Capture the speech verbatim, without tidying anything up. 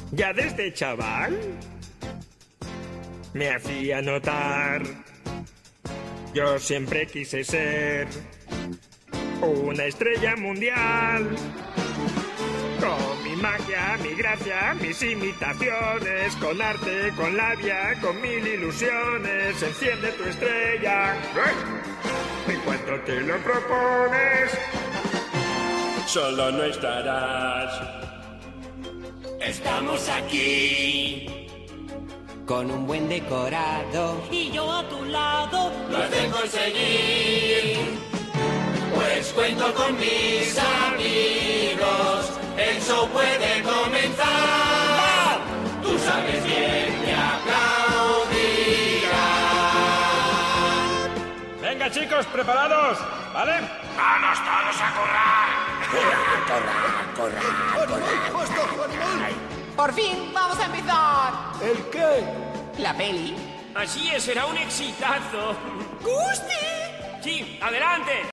Ya desde chaval me hacía notar. Yo siempre quise ser una estrella mundial. Con mi magia, mi gracia, mis imitaciones, con arte, con labia, con mil ilusiones, enciende tu estrella. En cuanto te lo propones, solo no estarás. Estamos aquí con un buen decorado y yo a tu lado lo has de conseguir. Pues cuento con mis amigos, el show puede comenzar. Tú sabes bien que aplaudirán. Venga chicos, ¿preparados? ¿Vale? ¡Vamos todos a correr! ¡Corra, corra, corra, corra! ¡Por fin vamos a empezar! ¿El qué? La peli. Así es, será un exitazo. ¡Gusti! Sí, adelante.